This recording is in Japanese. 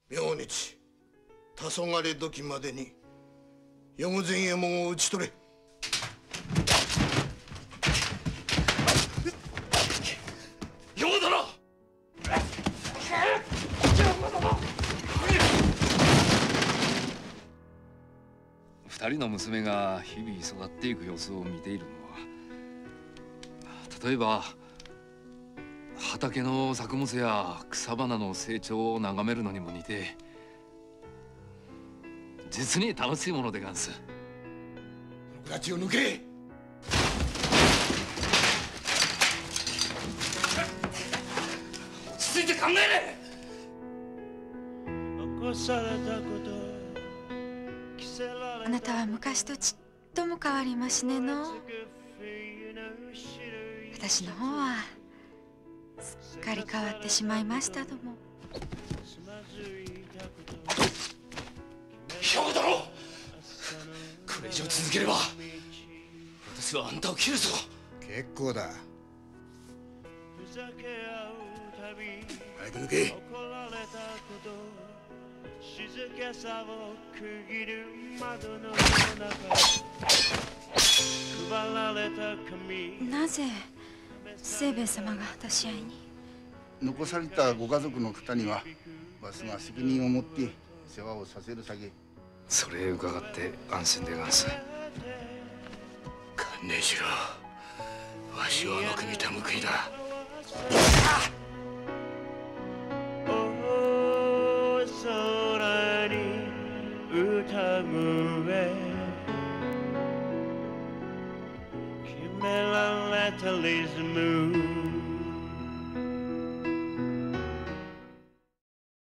明日黄昏時までに余呉前衛門を討ち取れ。 余呉殿！二人の娘が日々育っていく様子を見ているのは、例えば畑の作物や草花の成長を眺めるのにも似て、実に楽しいものでがんす。 この子たちを抜け。 落ち着いて考えれ。 あなたは昔とちっとも変わりましねの。私の方はすっかり変わってしまいましたども。 兵庫殿、これ以上続ければ私はあんたを切るぞ。 結構だ。早く抜け。 なぜ清兵衛様が私し合いに？ 残されたご家族の方にはわしが責任を持って世話をさせるさけ。 それ伺って安心でがんす。 観念しろ。わしはあの国た報いだ。